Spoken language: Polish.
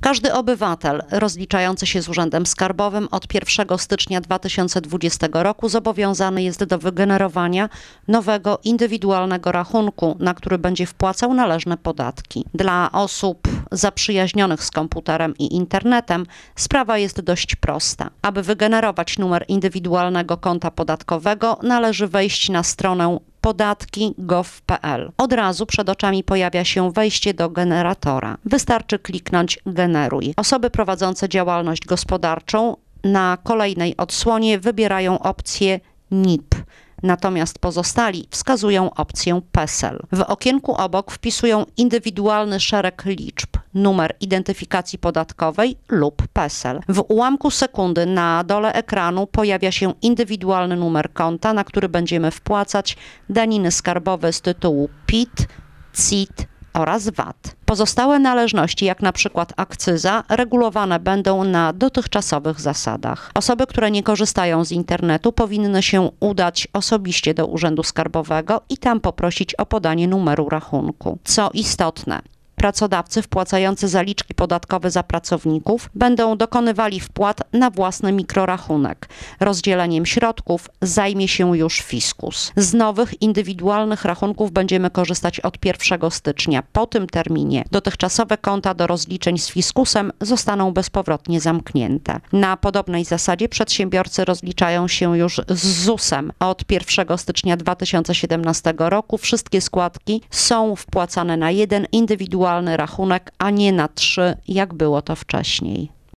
Każdy obywatel rozliczający się z Urzędem Skarbowym od 1 stycznia 2020 roku zobowiązany jest do wygenerowania nowego, indywidualnego rachunku, na który będzie wpłacał należne podatki. Dla osób zaprzyjaźnionych z komputerem i internetem sprawa jest dość prosta. Aby wygenerować numer indywidualnego konta podatkowego, należy wejść na stronę podatki.gov.pl. Od razu przed oczami pojawia się wejście do generatora. Wystarczy kliknąć Generuj. Osoby prowadzące działalność gospodarczą na kolejnej odsłonie wybierają opcję NIP. Natomiast pozostali wskazują opcję PESEL. W okienku obok wpisują indywidualny szereg liczb, numer identyfikacji podatkowej lub PESEL. W ułamku sekundy na dole ekranu pojawia się indywidualny numer konta, na który będziemy wpłacać daniny skarbowe z tytułu PIT, CIT oraz VAT. Pozostałe należności, jak na przykład akcyza, regulowane będą na dotychczasowych zasadach. Osoby, które nie korzystają z internetu, powinny się udać osobiście do Urzędu Skarbowego i tam poprosić o podanie numeru rachunku. Co istotne, pracodawcy wpłacający zaliczki podatkowe za pracowników będą dokonywali wpłat na własny mikrorachunek. Rozdzieleniem środków zajmie się już fiskus. Z nowych, indywidualnych rachunków będziemy korzystać od 1 stycznia. Po tym terminie dotychczasowe konta do rozliczeń z fiskusem zostaną bezpowrotnie zamknięte. Na podobnej zasadzie przedsiębiorcy rozliczają się już z ZUS-em. Od 1 stycznia 2017 roku wszystkie składki są wpłacane na jeden indywidualny rachunek, a nie na 3, jak było to wcześniej.